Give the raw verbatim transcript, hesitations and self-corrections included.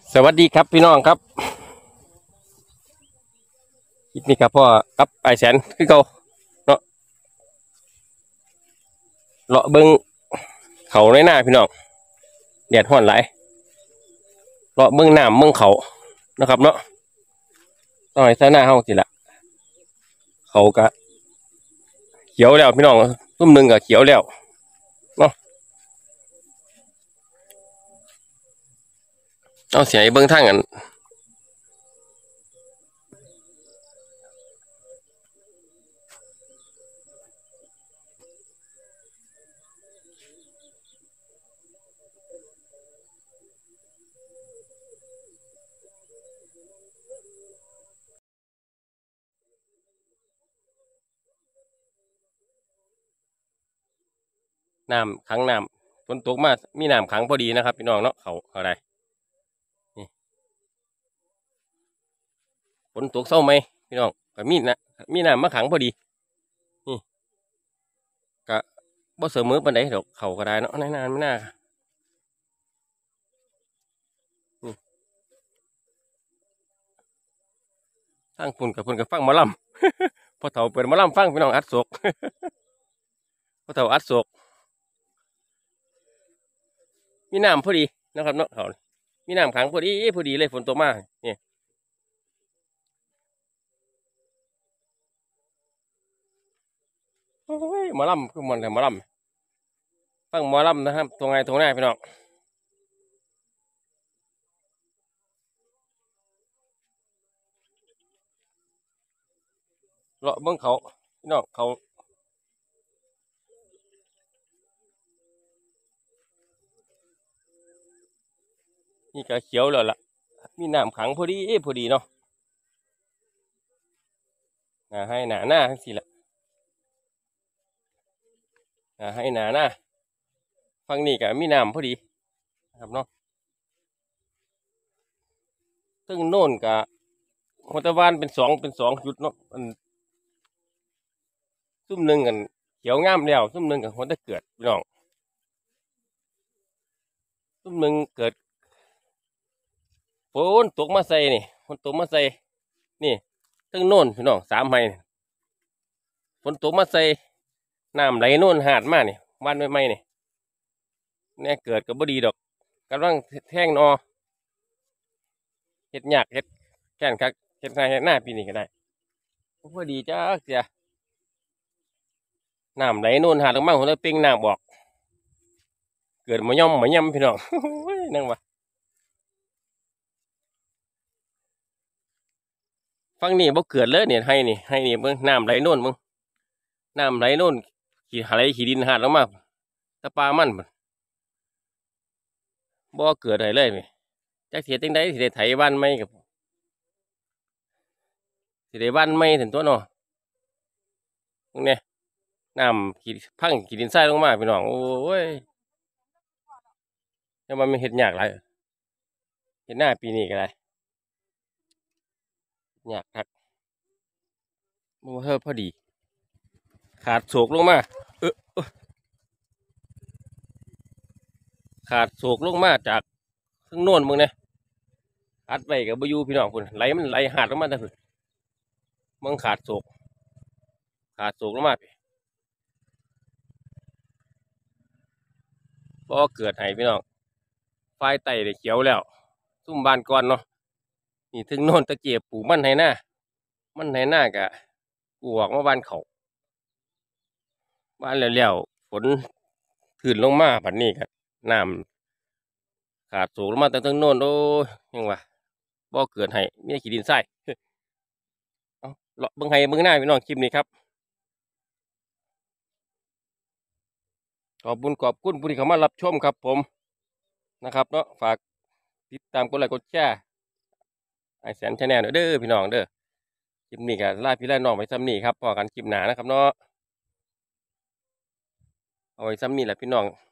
สวัสดีครับพี่น้องครับคลิปนี้ครับพ่อครับไอแสนคือเก่าเนาะเลาะเบิ้งเขาในหน้าพี่น้องแดดร้อนหลายเลาะเบิ้งน้ำเบิ้งเขานะครับเนาะต้องให้ใส่หน้าเฮาสิละเขากะเขียวแล้วพี่น้องตุ้มหนึ่งกะเขียวแล้วเนาะเอาเสียเบิ้งทางกันน้ำขังน้ำฝนตกมามีน้ำขังพอดีนะครับพี่น้องเนาะเขาอะไรนี่ฝนตกเศร้าไหมพี่น้องก็มีนะมีน้ำมาขังพอดีนี่กะบ่เสมอปานใดดอกเขาก็ได้เนาะในน้ำไม่น่าทางปุ่นกับปุ่นกับฟังหมอลำพอเฒ่าเปิดหมอลำฟังพี่น้องอัดโศกพอเฒ่าอัดโศกมีน้ำพอดีนะครับเนาะเขามีน้ำขังพอดีพอดีเลยฝนตกมานี่โอ้ยหมอลำคือมันแต่หมอลำฟังหมอลำนะครับตรงไงตรงหน้าพี่น้องเลาะเบิ้งเขาพี่น้องเขานี่ก็เขียวแล้วล่ะมีน้ำขังพอดีพอดีเนาะให้หนาหน้าทั้งสี่แหละให้หนาหน้าฟังนี่ก็มีน้ำพอดีนะครับเนาะซึ่งโน่นกับหัวตะวันเป็นสองเป็นสองจุดเนาะมันซุ่มหนึ่งกันเขียวงามแล้วซุ่มหนึ่งกับหัวตะเกิดพี่น้องซุ่มหนึ่งเกิดฝนตกมาใส่นี่ฝนตกมาใส่นี่ซึ่งโน่นพี่น้องสามไม้ฝนตกมาใส่น้ำไหลโน่นหาดมานี่วันไม่ไม่นี่เนี่ยเกิดกับบดีดอกกำลังแท่งนอเห็ดหยากเห็ดแก่นคักเห็ดไงเห็ดหน้าปีนี้ก็ได้พอดีจ้าเสียน้ำไหลโน่นหาดลงมาหัวเราเป่งน้ำบอกเกิดมาย่อมมาย่ำพี่น้องนั่งวะฟังนี่บ่เกิดเลยเนี่ยให้นี่ให้นี่เบิ่งน้ำไหลโน่นมึงน้ำไหลโน่นขี่ไหลขี่ดินหาดลงมาตะปามันบ่เกิดอะไรเลยไหมจักเสียตั้งใดสิได้ไถบ้านไม่กับสิได้บ้านไม่ถึงตัวเนาะตรงนี้น้ำขีดพังขีดินทรายลงมาพี่น้องโอ้ยแล้วมันไม่เห็ดยากไรเห็ดหน้าปีนี้ก็ได้ยากทักมันเพิ่มพอดีขาดโศกลงมาเออขาดโศกลงมาจากข้างโน้นมึงเนี่ยอัดไปกับบอยูพี่น้องคุณไหลมันไหลหาดลงมาแต่คุณมึงขาดโศกขาดโศกลงมาพี่พอเกิดไห้พี่น้องไฟไต่ได้เขียวแล้วซุ่มบานก่อนเนาะนี่ถึงโน่นตะเกียบปลูกมันให้หน้ามันให้หน้ากะกูออกมาบ้านเขาบ้านแล้วฝนขึ้นลงมาผันนี้ครับน้ำขาดสูงลงมาแต่ทั้งโน่นโอ้ยังวะบ่อเกิดให้มีขี้ดินทรายเอาเลาะเบิ่งให้เบิ่งหน้าพี่น้องคลิปนี้ครับขอบคุณขอบคุณผู้ที่เข้ามารับชมครับผมนะครับเนาะฝากติดตามกดไลค์กดแชร์ไอแสนชาแนลเด้อพี่น้องเด้อคลิปนี้ก็ลาพี่ลาน้องไปซ้ำนี่ครับพอกันคลิปหนานะครับเนาะเอาไว้ซ้ำนี่แหละพี่น้อง